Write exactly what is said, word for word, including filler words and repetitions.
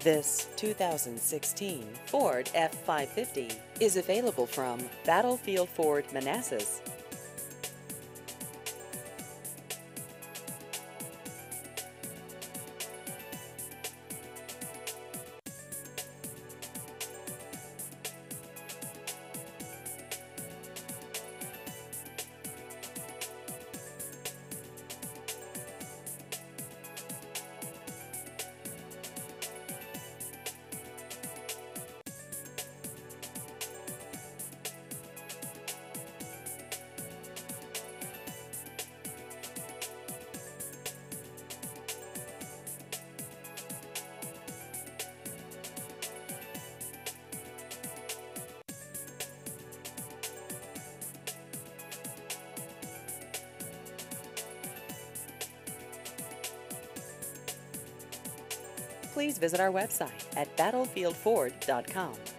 This two thousand sixteen Ford F five fifty is available from Battlefield Ford Manassas. Please visit our website at battlefield ford dot com.